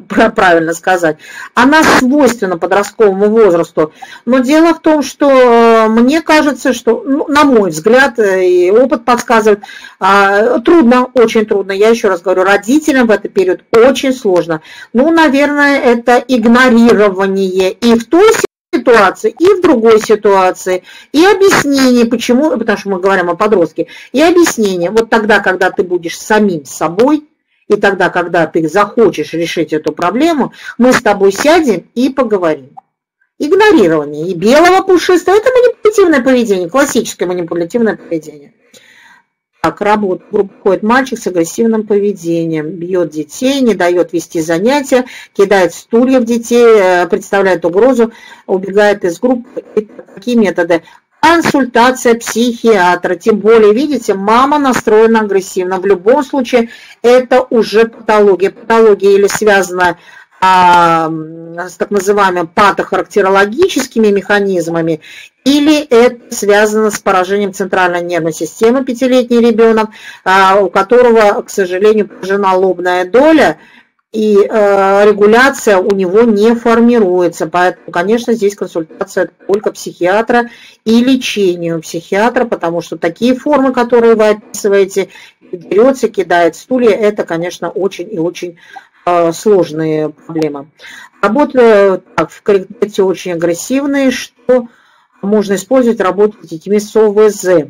правильно сказать, она свойственна подростковому возрасту. Но дело в том, что мне кажется, что, ну, на мой взгляд, и опыт подсказывает, трудно, очень трудно, я еще раз говорю, родителям в этот период очень сложно. Ну, наверное, это игнорирование и в той ситуации, и в другой ситуации, и объяснение, почему, потому что мы говорим о подростке, и объяснение, вот тогда, когда ты будешь самим собой, и тогда, когда ты захочешь решить эту проблему, мы с тобой сядем и поговорим. Игнорирование и белого пушистого – это манипулятивное поведение, классическое манипулятивное поведение. Так, работа. В группу входит мальчик с агрессивным поведением, бьет детей, не дает вести занятия, кидает стулья в детей, представляет угрозу, убегает из группы. Какие методы? Консультация психиатра. Тем более, видите, мама настроена агрессивно. В любом случае, это уже патология. Патология или связана а, с так называемыми патохарактерологическими механизмами, или это связано с поражением центральной нервной системы, пятилетний ребенок, у которого, к сожалению, поражена лобная доля, и регуляция у него не формируется. Поэтому, конечно, здесь консультация только психиатра и лечение у психиатра, потому что такие формы, которые вы описываете, берется, кидает стулья, это, конечно, очень и очень сложные проблемы. Работы так, в корректе очень агрессивные, что можно использовать работу с детьми с О В З.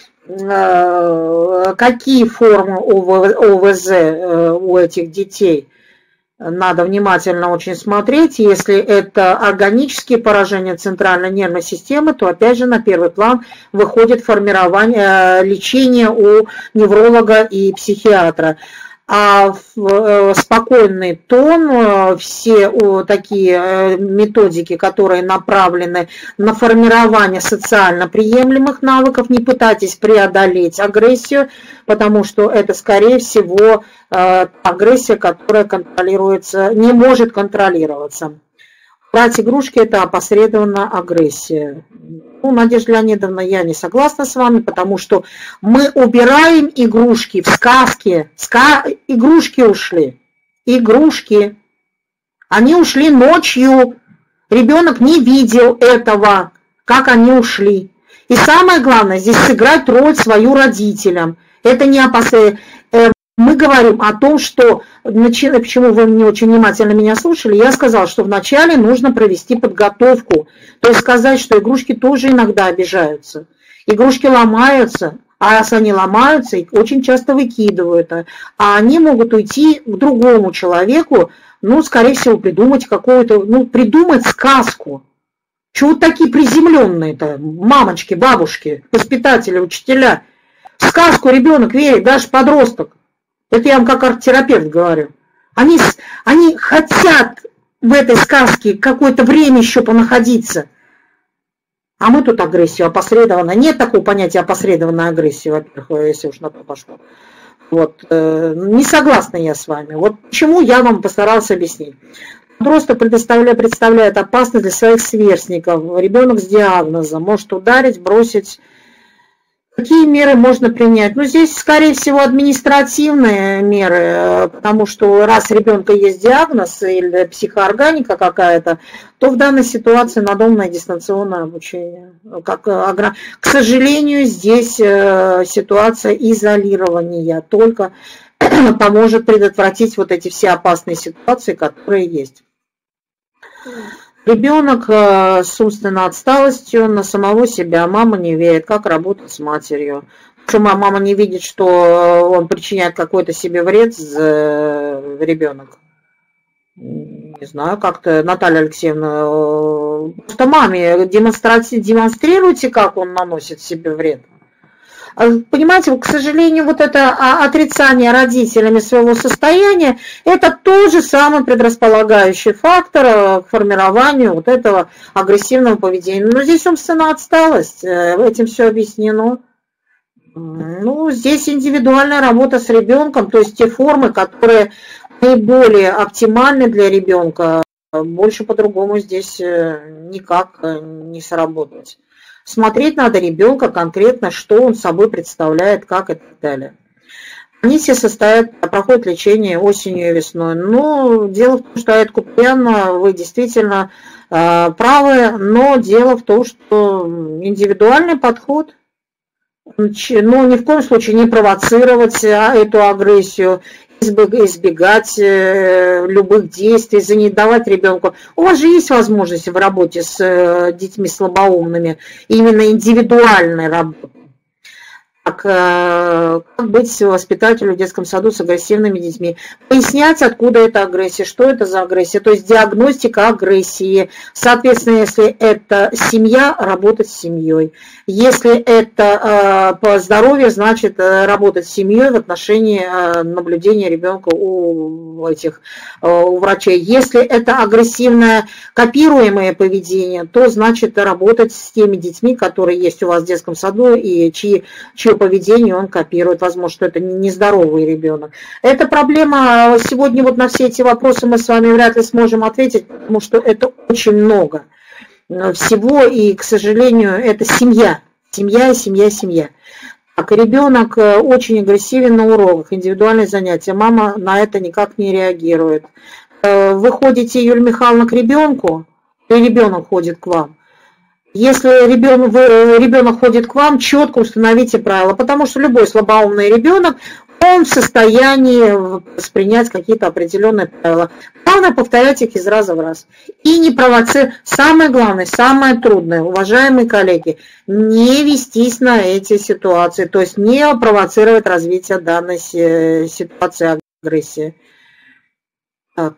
Какие формы О В З у этих детей? Надо внимательно очень смотреть. Если это органические поражения центральной нервной системы, то опять же на первый план выходит формирование лечения у невролога и психиатра. А спокойный тон, все такие методики, которые направлены на формирование социально приемлемых навыков, не пытайтесь преодолеть агрессию, потому что это, скорее всего, агрессия, которая контролируется, не может контролироваться. Брать игрушки – это опосредованно агрессия. Ну, Надежда Леонидовна, я не согласна с вами, потому что мы убираем игрушки в сказке. Ска... Игрушки ушли. Игрушки. Они ушли ночью. Ребенок не видел этого, как они ушли. И самое главное, здесь сыграть роль свою родителям. Это не опосредованно. Мы говорим о том, что, почему вы не очень внимательно меня слушали, я сказала, что вначале нужно провести подготовку, то есть сказать, что игрушки тоже иногда обижаются, игрушки ломаются, а раз они ломаются, их очень часто выкидывают, а они могут уйти к другому человеку, ну, скорее всего, придумать какую-то, ну, придумать сказку. Чего такие приземленные-то, мамочки, бабушки, воспитатели, учителя? В сказку ребенок верит, даже подросток. Это я вам как арт-терапевт говорю. Они, они хотят в этой сказке какое-то время еще понаходиться. А мы тут агрессию опосредованно. Нет такого понятия опосредованной агрессии, во-первых, если уж на то пошло. Вот. Не согласна я с вами. Вот почему я вам постаралась объяснить. Подросток представляет, представляет опасность для своих сверстников. Ребенок с диагнозом может ударить, бросить. Какие меры можно принять? Ну, здесь, скорее всего, административные меры, потому что раз у ребенка есть диагноз или психоорганика какая-то, то в данной ситуации надомное дистанционное обучение. Как, к сожалению, здесь ситуация изолирования только поможет предотвратить вот эти все опасные ситуации, которые есть. Ребенок с умственной отсталостью на самого себя, мама не верит, как работать с матерью. Почему мама не видит, что он причиняет какой-то себе вред, ребенок? Не знаю, как-то, Наталья Алексеевна, просто маме демонстрируйте, как он наносит себе вред. Понимаете, к сожалению, вот это отрицание родителями своего состояния, это тоже самый предрасполагающий фактор к формированию вот этого агрессивного поведения. Но здесь умственная отсталость, этим все объяснено. Ну, здесь индивидуальная работа с ребенком, то есть те формы, которые наиболее оптимальны для ребенка, больше по-другому здесь никак не сработать. Смотреть надо ребенка конкретно, что он собой представляет, как и так далее. Они все состоят, проходят лечение осенью и весной. Но дело в том, что Аят Куприян, вы действительно э, правы, но дело в том, что индивидуальный подход, ну, ни в коем случае не провоцировать эту агрессию, избегать любых действий, не давать ребенку. У вас же есть возможность в работе с детьми слабоумными, именно индивидуальной работы. Как, как быть воспитателю в детском саду с агрессивными детьми, пояснять, откуда эта агрессия, что это за агрессия, то есть диагностика агрессии. Соответственно, если это семья, работать с семьей. Если это по здоровью, значит работать с семьей в отношении наблюдения ребенка у этих у врачей. Если это агрессивное копируемое поведение, то значит работать с теми детьми, которые есть у вас в детском саду и чьи, чьи поведение он копирует, возможно, что это нездоровый ребенок. Эта проблема, сегодня вот на все эти вопросы мы с вами вряд ли сможем ответить, потому что это очень много всего, и, к сожалению, это семья, семья, семья, семья. Так, ребенок очень агрессивен на уроках, индивидуальные занятия, мама на это никак не реагирует. Вы ходите, Юлия Михайловна, к ребенку, и ребенок ходит к вам. Если ребенок, ребенок ходит к вам, четко установите правила, потому что любой слабоумный ребенок, он в состоянии воспринять какие-то определенные правила. Главное повторять их из раза в раз. И не провоцировать. Самое главное, самое трудное, уважаемые коллеги, не вестись на эти ситуации, то есть не провоцировать развитие данной ситуации агрессии. Так.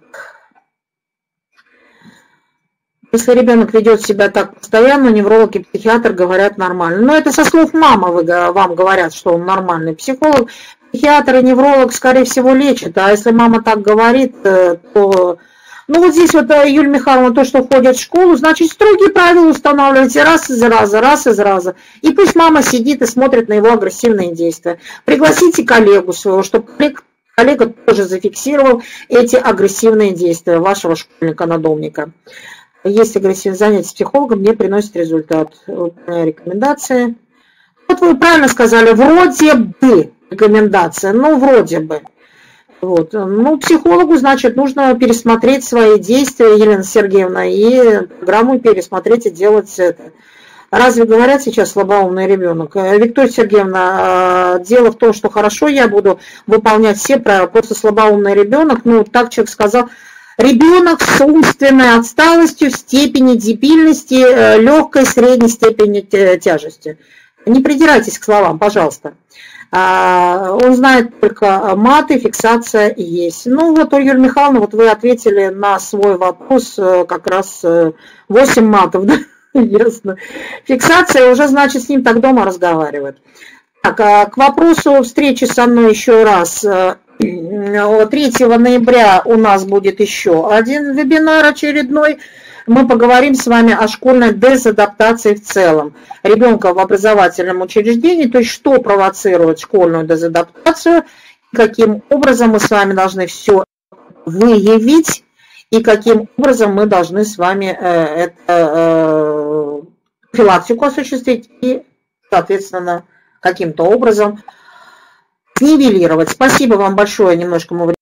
Если ребенок ведет себя так постоянно, невролог и психиатр говорят нормально. Но это со слов мамы вам говорят, что он нормальный. Психолог, психиатр и невролог, скорее всего, лечат. А если мама так говорит, то... Ну вот здесь вот, Юлия Михайловна, то, что ходит в школу, значит, строгие правила устанавливайте раз из раза, раз из раза. И пусть мама сидит и смотрит на его агрессивные действия. Пригласите коллегу своего, чтобы коллега тоже зафиксировал эти агрессивные действия вашего школьника-надомника. Есть агрессивные занятия с психологом, не приносит результат. Рекомендации. Вот вы правильно сказали, вроде бы рекомендация, ну вроде бы. Вот. Ну, психологу, значит, нужно пересмотреть свои действия, Елена Сергеевна, и программу пересмотреть и делать это. Разве говорят сейчас слабоумный ребенок? Виктория Сергеевна, дело в том, что хорошо, я буду выполнять все правила, просто слабоумный ребенок, ну, так человек сказал, ребенок с умственной отсталостью в степени дебильности, легкой, средней степени тяжести. Не придирайтесь к словам, пожалуйста. Он знает только маты, фиксация есть. Ну вот, Юлия Михайловна, вот вы ответили на свой вопрос как раз восемь матов, да? Ясно. Фиксация уже, значит, с ним так дома разговаривают. Так, к вопросу встречи со мной еще раз. третьего ноября у нас будет еще один вебинар очередной. Мы поговорим с вами о школьной дезадаптации в целом. Ребенка в образовательном учреждении, то есть что провоцирует школьную дезадаптацию, каким образом мы с вами должны все выявить, и каким образом мы должны с вами э, э, профилактику осуществить и, соответственно, каким-то образом нивелировать. Спасибо вам большое, немножко мы